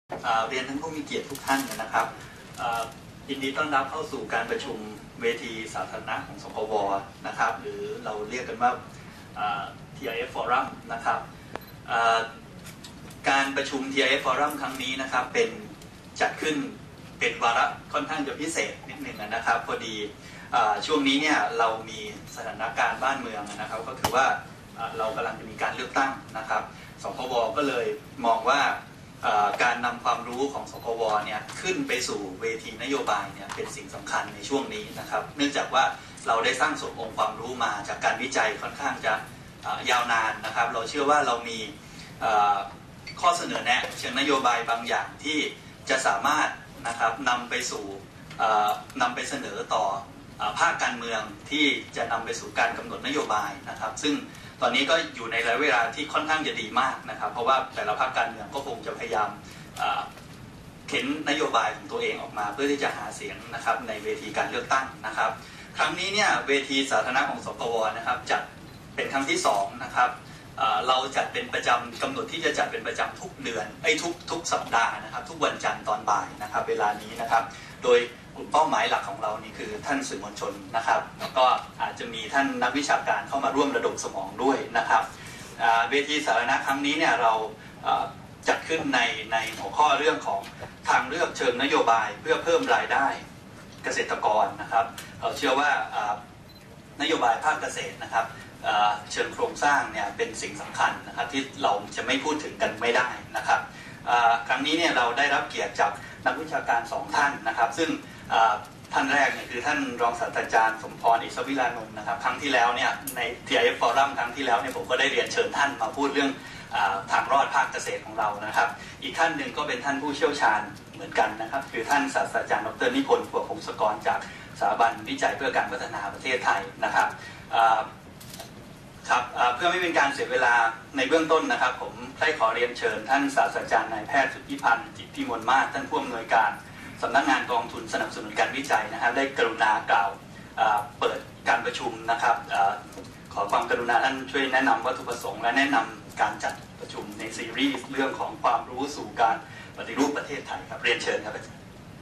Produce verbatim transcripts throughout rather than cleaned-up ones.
เรียนท่านผู้มีเกียรติทุกท่านนะครับยินดีต้อนรับเข้าสู่การประชุมเวทีสาธารณะของสควนะครับหรือเราเรียกกันว่า ที ไอ เอฟ Forum นะครับการประชุม ที ไอ เอฟ Forum ครั้งนี้นะครับเป็นจัดขึ้นเป็นวาระค่อนข้างจะพิเศษนิดหนึ่งนะครับพอดีช่วงนี้เนี่ยเรามีสถานการณ์บ้านเมืองนะครับก็คือว่าเรากำลังจะมีการเลือกตั้งนะครับสควก็เลยมองว่าการนำความรู้ของสควเนี่ยขึ้นไปสู่เวทีนโยบายเนี่ยเป็นสิ่งสำคัญในช่วงนี้นะครับเนื่องจากว่าเราได้สร้างสมองค์ความรู้มาจากการวิจัยค่อนข้างจะยาวนานนะครับเราเชื่อว่าเรามีข้อเสนอแนะเชิงนโยบายบางอย่างที่จะสามารถนะครับนำไปสู่นำไปเสนอต่อภาคการเมืองที่จะนำไปสู่การกำหนดนโยบายนะครับซึ่งตอนนี้ก็อยู่ในระยะเวลาที่ค่อนข้างจะดีมากนะครับเพราะว่าแต่ละภาคการเมืองก็คงจะพยายามเข็นนโยบายของตัวเองออกมาเพื่อที่จะหาเสียงนะครับในเวทีการเลือกตั้งนะครับครั้งนี้เนี่ยเวทีสาธารณะของสควนะครับจัดเป็นครั้งที่สองนะครับเราจัดเป็นประจำกำหนดที่จะจัดเป็นประจำทุกเดือนไอ้ทุกทุกสัปดาห์นะครับทุกวันจันทร์ตอนบ่ายนะครับเวลานี้นะครับโดยกลุ่มเป้าหมายหลักของเรานี่คือท่านสื่อมวลชนนะครับแล้วก็อาจจะมีท่านนักวิชาการเข้ามาร่วมระดมสมองด้วยนะครับเวทีสาธารณะครั้งนี้เนี่ยเราจัดขึ้นในในหัวข้อเรื่องของทางเลือกเชิงนโยบายเพื่อเพิ่มรายได้เกษตรกรนะครับเราเชื่อว่านโยบายภาคเกษตรนะครับเชิงโครงสร้างเนี่ยเป็นสิ่งสำคัญนะครับที่เราจะไม่พูดถึงกันไม่ได้นะครับครั้งนี้เนี่ยเราได้รับเกียรติจากนักวิชาการสองท่านนะครับซึ่งท่านแรกเนี่ยคือท่านรองศาสตราจารย์สมพร อิสวิลานนท์นะครับครั้งที่แล้วเนี่ยใน ที ไอ เอฟ Forum ครั้งที่แล้วเนี่ยผมก็ได้เรียนเชิญท่านมาพูดเรื่องทางรอดภาคเกษตรของเรานะครับอีกท่านหนึ่งก็เป็นท่านผู้เชี่ยวชาญเหมือนกันนะครับคือท่านศาสตราจารย์ดรนิพนธ์ พัวพงศกรจากสถาบันวิจัยเพื่อการพัฒนาประเทศไทยนะครับครับเพื่อไม่เป็นการเสียเวลาในเบื้องต้นนะครับผมได้ขอเรียนเชิญท่านศาสตราจารย์นายแพทย์สุทธิพันธ์จิตพิมลมาศท่านผู้อำนวยการสำนักงานกองทุนสนับสนุนการวิจัยนะครับได้กรุณากล่าวเปิดการประชุมนะครับขอความกรุณาท่านช่วยแนะนำวัตถุประสงค์และแนะนำการจัดประชุมในซีรีส์เรื่องของความรู้สู่การปฏิรูปประเทศไทยครับเรียนเชิญครับอาจารย์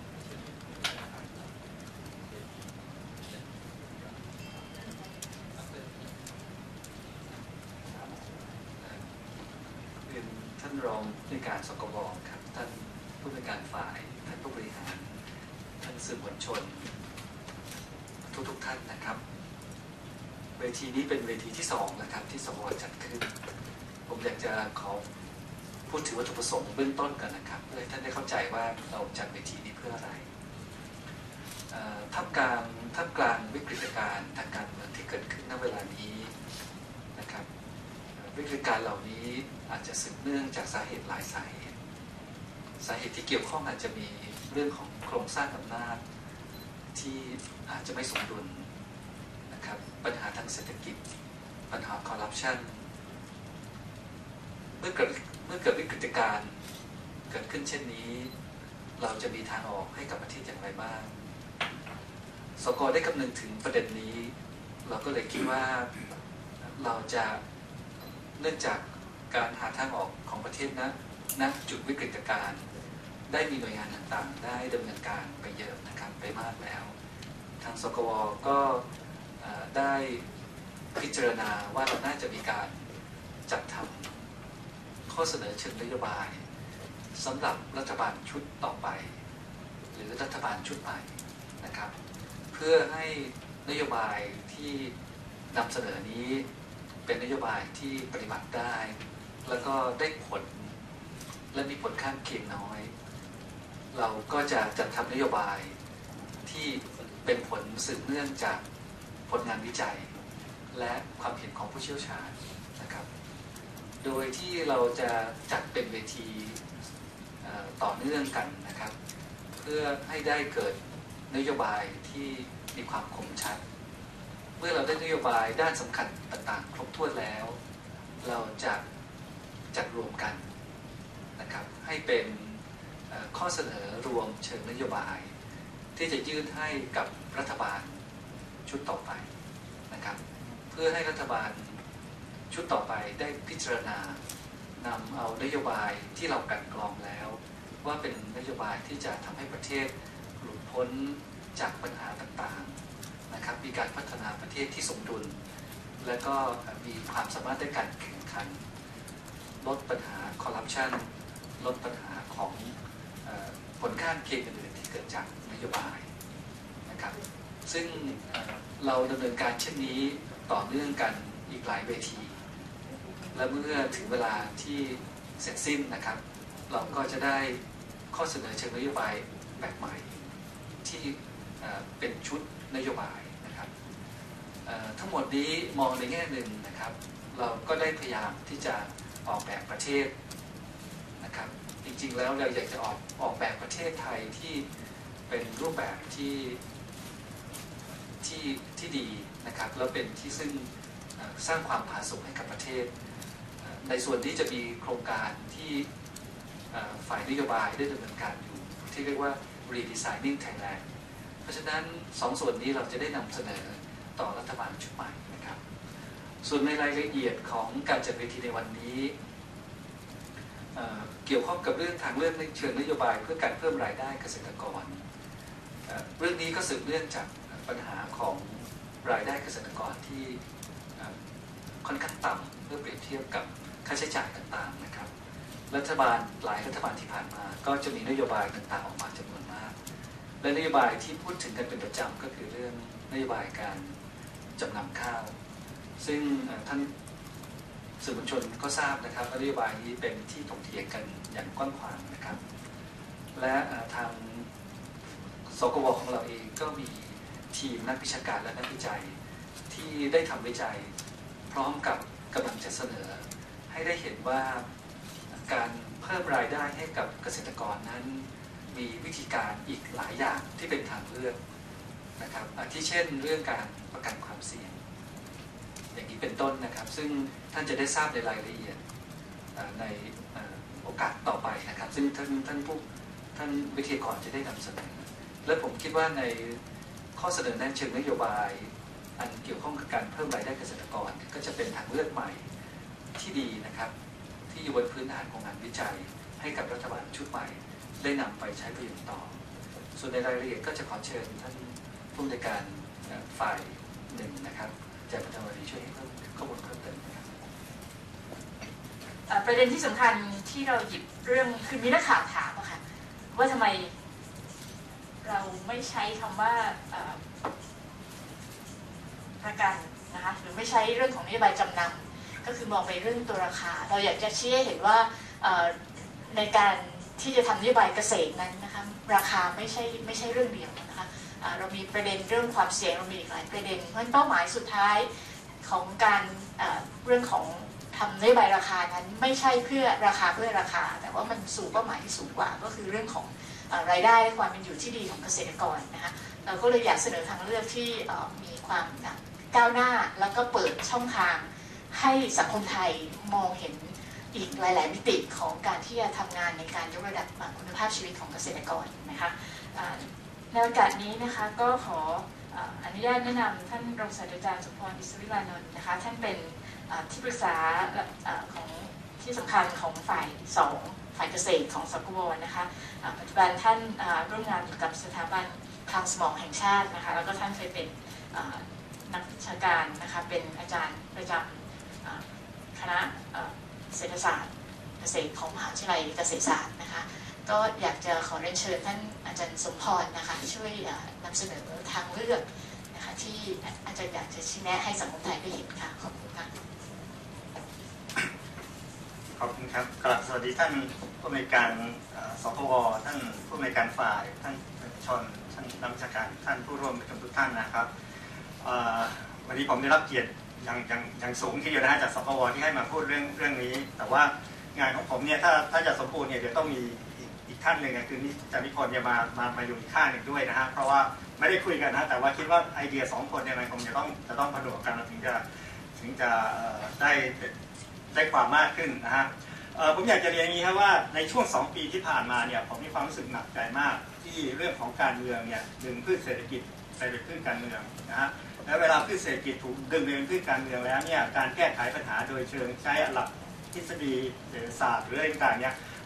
ท่านรองผู้ในการสกบครับท่านผู้ในการฝ่ายท่านผู้บริหารท่านสื่อมวลชนทุกทุกท่านนะครับเวทีนี้เป็นเวทีที่สองนะครับที่สวจัดขึ้นผมอยากจะขอพูดถึงวัตถุประสงค์เบื้องต้นกันนะครับเพื่อให้ท่านได้เข้าใจว่าเราจัดเวทีนี้เพื่ออะไรท่ามกลางท่ามกลางวิกฤตการณ์ทางการเมืองที่เกิดขึ้นณเวลานี้นะครับวิกฤตการณ์เหล่านี้อาจจะสืบเนื่องจากสาเหตุหลายสาเหตุสาเหตุที่เกี่ยวข้องอาจจะมีเรื่องของโครงสร้างอำนาจที่อาจจะไม่สมดุลนะครับปัญหาทางเศรษฐกิจปัญหาคอร์รัปชันเมื่อเกิดเมื่อเกิดวิกฤตการณ์เกิดขึ้นเช่นนี้เราจะมีทางออกให้กับประเทศอย่างไรบ้างสก.ได้คำนึงถึงประเด็นนี้เราก็เลยคิดว่าเราจะเนื่องจากการหาทางออกของประเทศนะณจุดวิกฤตการณ์ได้มีหน่วยงานต่างๆได้ดำเนินการไปเยอะนะครับไปมากแล้วทางสกวก็ได้พิจารณาว่าเราน่าจะมีการจัดทำข้อเสนอเชิงนโยบายสำหรับรัฐบาลชุดต่อไปหรือรัฐบาลชุดใหม่นะครับเพื่อให้นโยบายที่นำเสนอนี้เป็นนโยบายที่ปฏิบัติได้แล้วก็ได้ผลและมีผลข้างเคียงน้อยเราก็จะจัดทำนโยบายที่เป็นผลสืบเนื่องจากผลงานวิจัยและความเห็นของผู้เชี่ยวชาญนะครับโดยที่เราจะจัดเป็นเวทีต่อเนื่องกันนะครับเพื่อให้ได้เกิดนโยบายที่มีความคมชัดเมื่อเราได้นโยบายด้านสำคัญต่างๆครบถ้วนแล้วเราจะจัดรวมกันนะครับให้เป็นข้อเสนอรวมเชิงนโยบายที่จะยื่นให้กับรัฐบาลชุดต่อไปนะครับเพื่อให้รัฐบาลชุดต่อไปได้พิจารณานำเอานโยบายที่เรากลั่นกรองแล้ววว่าเป็นนโยบายที่จะทำให้ประเทศหลุดพ้นจากปัญหาต่างๆนะครับมีการพัฒนาประเทศที่สมดุลและก็มีความสามารถในการแข่งขันลดปัญหาคอร์รัปชันลดปัญหาของผลข้างเคียงอื่นๆที่เกิดจากนโยบายนะครับซึ่งเราดำเนินการเช่นนี้ต่อเนื่องกันอีกหลายเวทีและเมื่อถึงเวลาที่เสร็จสิ้นนะครับเราก็จะได้ข้อเสนอเชิงนโยบายแบบใหม่ที่เป็นชุดนโยบายนะครับทั้งหมดนี้มองในแง่หนึ่งนะครับเราก็ได้พยายามที่จะออกแบบประเทศนะครับจริงๆแล้วเราอยากจะออกออกแบบประเทศไทยที่เป็นรูปแบบที่ที่ที่ดีนะครับแล้วเป็นที่ซึ่งสร้างความผาสุกให้กับประเทศในส่วนที่จะมีโครงการที่ฝ่ายนโยบายได้ดำเนินการอยู่ที่เรียกว่า Redesigning Thailand เพราะฉะนั้นสองส่วนนี้เราจะได้นำเสนอต่อรัฐบาลชุดใหม่นะครับส่วนในรายละเอียดของการจัดเวทีในวันนี้เ, เกี่ยวข้องกับเรื่องทางเลือกในเชิงนโยบายเพื่อการเพิ่มรายได้เกษตรกรเ, เรื่องนี้ก็สืบเนื่องจากปัญหาของรายได้เกษตรกรที่ค่อนข้างต่ำเมื่อเปรียบเทียบกับค่าใช้จ่ายต่างๆนะครับรัฐบาลหลายรัฐบาลที่ผ่านมาก็จะมีนโยบายต่างๆออกมาจำนวนมากและนโยบายที่พูดถึงกันเป็นประจำก็คือเรื่องนโยบายการจำนำข้าวซึ่งท่านสื่อมวลชนก็ทราบนะครับว่านโยบายนี้เป็นที่ถกเถียงกันอย่างกว้างขวางนะครับและทางสกวของเราเองก็มีทีมนักวิชาการและนักวิจัยที่ได้ทำวิจัยพร้อมกับกำลังจะเสนอให้ได้เห็นว่าการเพิ่มรายได้ให้กับเกษตรกรนั้นมีวิธีการอีกหลายอย่างที่เป็นทางเลือกนะครับที่เช่นเรื่องการประกันความเสี่ยงอย่างนี้เป็นต้นนะครับซึ่งท่านจะได้ทราบในรายละเอียดในโอกาสต่อไปนะครับซึ่งท่านท่านผู้ท่านวิทยากรจะได้นำเสนอและผมคิดว่าในข้อเสนอแนะเชิงนโยบายอันเกี่ยวข้องกับการเพิ่มรายได้เกษตรกรก็จะเป็นทางเลือกใหม่ที่ดีนะครับที่อยู่บนพื้นฐานของงานวิจัยให้กับรัฐบาลชุดใหม่ได้นำไปใช้ประโยชน์ต่อส่วนในรายละเอียดก็จะขอเชิญท่านผู้อำนวยการฝ่ายหนึ่งนะครับจากประธานบดีช่วยให้เพิ่มข้อมูลเพิ่มเติมนะครับประเด็นที่สำคัญที่เราหยิบเรื่องคือมีนักข่าวถามอะค่ะว่าทำไมเราไม่ใช้คำว่าประกันนะคะหรือไม่ใช้เรื่องของนโยบายจำนำก็คือมองไปเรื่องตัวราคาเราอยากจะชี้ให้เห็นว่าในการที่จะทำนโยบายเกษตรนั้นนะคะราคาไม่ใช่ไม่ใช่เรื่องเดียวนะคะเรามีประเด็นเรื่องความเสี่ยงเรามีอีกหลายประเด็นเพราะเป้าหมายสุดท้ายของการเรื่องของทำนโยบายราคานั้นไม่ใช่เพื่อราคาเพื่อราคาแต่ว่ามันสู่เป้าหมายที่สูงกว่าก็คือเรื่องของรายได้และความเป็นอยู่ที่ดีของเกษตรกรนะคะเราก็เลยอยากเสนอทางเลือกที่มีความก้าวหน้าแล้วก็เปิดช่องทางให้สังคมไทยมองเห็นอีกหลายๆมิติของการที่จะทำงานในการยกระดับคุณภาพชีวิตของเกษตรกรนะคะในโอกาสนี้นะคะก็ขออนุญาตแนะนำท่านรองศาสตราจารย์สมพร อิศวิลานนท์นะคะท่านเป็นที่ปรึกษาของที่สำคัญของฝ่ายสองฝ่ายเกษตรของสกวนะคะปัจจุบันท่านร่วมงานอยู่กับสถาบันทางสมองแห่งชาตินะคะแล้วก็ท่านเคยเป็นนักวิชาการนะคะเป็นอาจารย์ประจำคณะเศรษฐศาสตร์เกษตรของมหาวิทยาลัยเกษตรศาสตร์นะคะก็อยากจะขอเรียนเชิญท่านอาจารย์สมพรนะคะช่วยนำเสนอทางเลือกนะคะที่อาจารย์อยากจะชี้แนะให้สังคมไทยได้เห็นค่ะขอบคุณค่ะขอบคุณครับกราบสวัสดีท่านผู้อำนวยการสกวท่านผู้อำนวยการฝ่ายท่านชนท่านนักวิชาการท่านผู้ร่วมประชุมทุกท่านนะครับวันนี้ผมได้รับเกียรติอย่างอย่างอย่างสูงที่เดียวนะจากสกวที่ให้มาพูดเรื่องเรื่องนี้แต่ว่างานของผมเนี่ยถ้าถ้าจะสมบูรณ์เนี่ยเดี๋ยวต้องมีอีกท่านหนึ่งคือนิจานิพนธ์เนี่ยมามามาอยู่อีกข้างหนึ่งด้วยนะฮะเพราะว่าไม่ได้คุยกันนะแต่ว่าคิดว่าไอเดียสองคนเนี่ยมันคงจะต้องจะต้องผนวกกันถึงจะถึงจะได้ได้ความมากขึ้นนะฮะผมอยากจะเรียนอย่างนี้ครับว่าในช่วงสองปีที่ผ่านมาเนี่ยผมมีความรู้สึกหนักใจมากที่เรื่องของการเมืองเนี่ยดึงพืชเศรษฐกิจไปเป็นพืชการเมืองนะฮะแล้วเวลาพืชเศรษฐกิจถูกดึงไปเป็นพืชการเมืองแล้วเนี่ยการแก้ไขปัญหาโดยเชิงใช้หลักทฤษฎีเศรษฐศาสตร์หรืออะไรต่างๆเนี่ย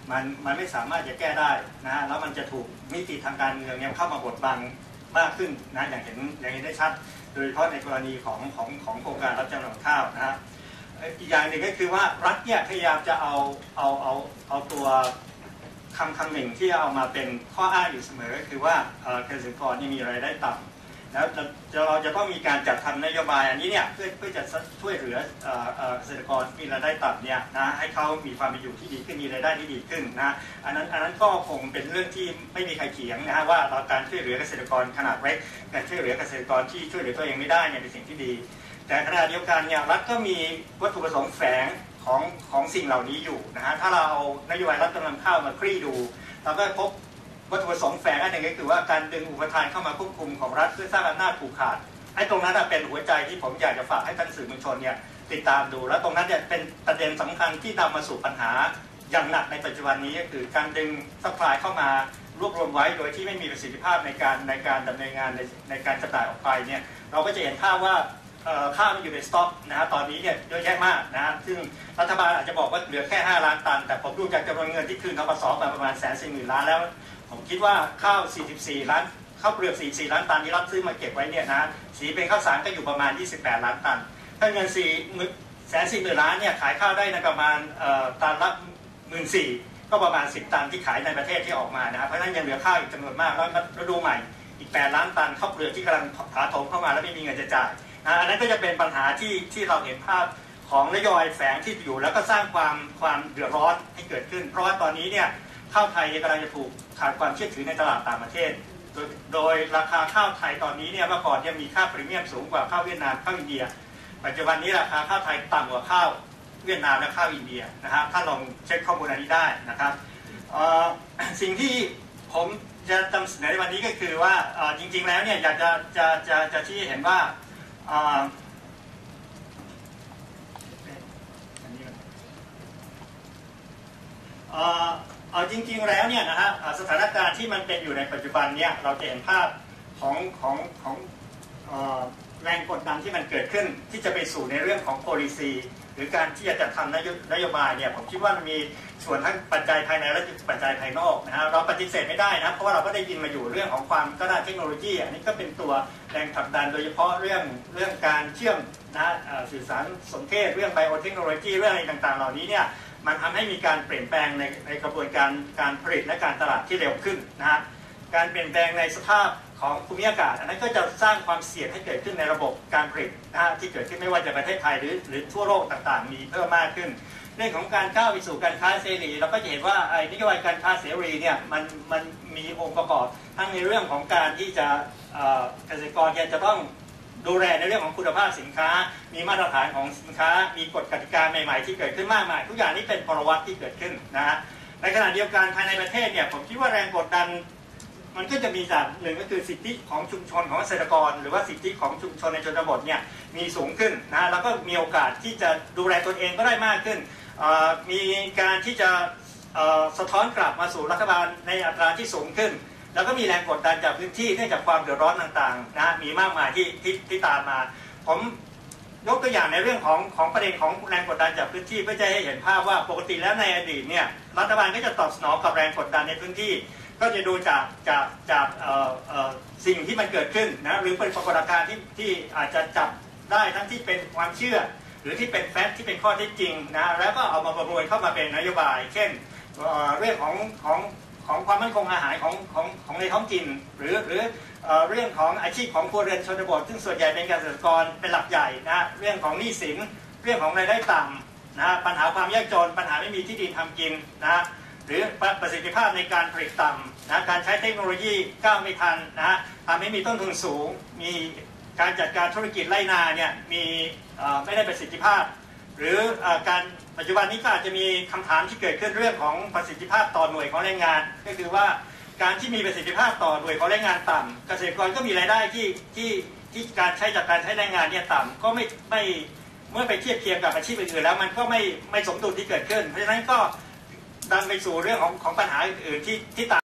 มันมันไม่สามารถจะแก้ได้นะฮะแล้วมันจะถูกมิติทางการเมืองเนี่ยเข้ามาบดบังมากขึ้นนะอย่างเห็นอย่างเห็นได้ชัดโดยเฉพาะในกรณีของของของโครงการรับจำนำข้าวนะฮะอีกอย่างหนึ่งก็คือว่ารัฐเนี่ยพยายามจะเอาเอาเอาเอาตัวคำคำหนึ่งที่เอามาเป็นข้ออ้างอยู่เสมอก็คือว่าเกษตรกรนี่มีรายได้ต่ำแล้วเราจะต้องมีการจัดทำนโยบายอันนี้เนี่ยเพื่อเพื่อจะช่วยเหลือเกษตรกรมีรายได้ต่ำเนี่ยนะให้เขามีความเป็นอยู่ที่ดีขึ้นมีรายได้ที่ดีขึ้นนะอันนั้นอันนั้นก็คงเป็นเรื่องที่ไม่มีใครเถียงนะฮะว่าการช่วยเหลือเกษตรกรขนาดเล็กการช่วยเหลือเกษตรกรที่ช่วยเหลือตัวเองไม่ได้เนี่ยเป็นสิ่งที่ดีแต่ขณะเดียวกันเนี่ยรัฐก็มีวัตถุประสงค์แฝงของของสิ่งเหล่านี้อยู่นะฮะถ้าเราเอานโยบายรับจำนำข้าวมาคลี่ดูเราก็พบวัตถุประสงค์แฝงอันหนึ่งก็คือว่าการดึงอุปทานเข้ามาควบคุมของรัฐเพื่อสร้างอำนาจผูกขาดไอ้ตรงนั้นเป็นหัวใจที่ผมอยากจะฝากให้ท่านสื่อมวลชนเนี่ยติดตามดูแล้วตรงนั้นเนี่ยเป็นประเด็นสำคัญที่นำมาสู่ปัญหาอย่างหนักในปัจจุบันนี้ก็คือการดึงซัพพลายเข้ามารวบรวมไว้โดยที่ไม่มีประสิทธิภาพในการในการดำเนินงานในในการจำหน่ายออกไปเนี่ยเราก็จะเห็นภาพว่าข้าวมันอยู่ในสต็อกนะฮะตอนนี้เนี่ยเยอะแยะมากนะฮะซึ่งรัฐบาลอาจจะบอกว่าเหลือแค่ห้าล้านตันแต่ผมดูจากจำนวนเงินที่คืนธปสมาประมาณแสนสี่หมื่นล้านแล้วผมคิดว่าข้าวสี่สิบสี่ล้านข้าวเปลือกสี่สิบสี่ล้านตันที่รับซื้อมาเก็บไว้เนี่ยนะสีเป็นข้าวสารก็อยู่ประมาณยี่สิบแปดล้านตันถ้าเงินสี่แสนสี่หมื่นล้านเนี่ยขายข้าวได้ในประมาณตันละหมื่นสี่ก็ประมาณสิบตันที่ขายในประเทศที่ออกมานะครับเพราะฉะนั้นยังเหลือข้าวอีกจำนวนมากแล้วฤดูใหม่อีกแปดล้านตันข้าวเปลือกที่กำลังถาโถมเข้ามาแล้วไม่มีเงินจะจ่ายอันนั้นก็จะเป็นปัญหาที่ที่เราเห็นภาพของนโยบายแฝงที่อยู่แล้วก็สร้างความความเดือดร้อนให้เกิดขึ้นเพราะว่าตอนนี้เนี่ยข้าวไทยกำลังจะถูกขาดความเชื่อถือในตลาดต่างประเทศโดยโดยราคาข้าวไทยตอนนี้เนี่ยเมื่อก่อนยังมีค่าพรีเมียมสูงกว่าข้าวเวียดนามข้าวอินเดียปัจจุบันนี้ราคาข้าวไทยต่ำกว่าข้าวเวียดนามและข้าวอินเดียนะครับถ้าลองเช็คข้อมูลอันนี้ได้นะครับสิ่งที่ผมจะนำเสนอในวันนี้ก็คือว่าจริงๆแล้วเนี่ยอยากจะจะจะจะชี้เห็นว่าเอาจริงๆแล้วเนี่ยนะฮะสถานการณ์ที่มันเป็นอยู่ในปัจจุบันเนี่ยเราจะเห็นภาพของของของแรงกดดันที่มันเกิดขึ้นที่จะไปสู่ในเรื่องของ policy หรือการที่จะจัดทำนโยบายเนี่ยผมคิดว่ามันมีส่วนทั้งปัจจัยภายในและปัจจัยภายนอกนะฮะเราปฏิเสธไม่ได้นะเพราะว่าเราก็ได้ยินมาอยู่เรื่องของความก้าวหน้าเทคโนโลยีอันนี้ก็เป็นตัวแรงผลักดันโดยเฉพาะเรื่องเรื่องการเชื่อมนะสื่อสารสนเทศเรื่องไบโอเทคโนโลยีเรื่องอะไรต่างๆเหล่านี้เนี่ยมันทำให้มีการเปลี่ยนแปลงในในกระบวนการการผลิตและการตลาดที่เร็วขึ้นนะฮะการเปลี่ยนแปลงในสภาพของภูมิอากาศอันนั้นก็จะสร้างความเสี่ยงให้เกิดขึ้นในระบบการผลิตนะฮะที่เกิดขึ้นไม่ว่าจะประเทศไทยหรือหรือทั่วโลกต่างๆมีเพิ่มมากขึ้นเรื่องของการก้าวไปสู่การค้าเสรีเราก็จะเห็นว่าไอ้นโยบายการค้าเสรีเนี่ยมันมันมีองค์ประกอบทั้งในเรื่องของการที่จะเกษตรกรจะต้องดูแลในเรื่องของคุณภาพสินค้ามีมาตรฐานของสินค้ามีกฎกติกาใหม่ๆที่เกิดขึ้นมากมายทุกอย่างนี้เป็นพลวัตที่เกิดขึ้นนะฮะในขณะเดียวกันภายในประเทศเนี่ยผมคิดว่าแรงกดดันมันก็จะมีจากหนึ่งก็คือสิทธิของชุมชนของเกษตรกรหรือว่าสิทธิของชุมชนในชนบทเนี่ยมีสูงขึ้นนะแล้วก็มีโอกาสที่จะดูแลตนเองก็ได้มากขึ้นมีการที่จะสะท้อนกลับมาสู่รัฐบาลในอัตราที่สูงขึ้นแล้วก็มีแรงกดดันจากพื้นที่เนื่องจากความเดือดร้อนต่างๆนะมีมากมายที่ที่ที่ตามมาผมยกตัวอย่างในเรื่องของของประเด็นของแรงกดดันจากพื้นที่เพื่อจะให้เห็นภาพว่าปกติแล้วในอดีตเนี่ยรัฐบาลก็จะตอบสนองกับแรงกดดันในพื้นที่ก็จะดูจากจากจากสิ่งที่มันเกิดขึ้นนะหรือเป็นปรากฏการณ์ที่ที่อาจจะจับได้ทั้งที่เป็นความเชื่อหรือที่เป็นแฟกต์ที่เป็นข้อเท็จจริงนะแล้วก็เอามาประมวลเข้ามาเป็นนโยบายเช่นเรื่องของของของความมั่นคงอาหารของของของในท้องถิ่นหรือหรือเรื่องของอาชีพของครัวเรือนชนบทซึ่งส่วนใหญ่เป็นเกษตรกรเป็นหลักใหญ่นะเรื่องของหนี้สินเรื่องของรายได้ต่ำนะปัญหาความยากจนปัญหาไม่มีที่ดินทำกินนะหรือประสิทธิภาพในการผลิตต่ำนะการใช้เทคโนโลยีก้าวไม่ทันนะทำให้มีต้นทุนสูงมีการจัดการธุรกิจไร่นาเนี่ยมีไม่ได้ประสิทธิภาพหรือการปัจจุบันนี้ก็อาจจะมีคำถามที่เกิดขึ้นเรื่องของประสิทธิภาพต่อหน่วยของแรงงานก็คือว่าการที่มีประสิทธิภาพต่อหน่วยของแรงงานต่ำเกษตรกรก็มีรายได้ที่ที่ที่การใช้จากการใช้แรงงานเนี่ยต่ำก็ไม่ไม่เมื่อไปเทียบเคียงกับอาชีพอื่นๆแล้วมันก็ไม่ไม่สมดุลที่เกิดขึ้นเพราะฉะนั้นก็ดันไปสู่เรื่องของของปัญหาอื่นๆที่ที่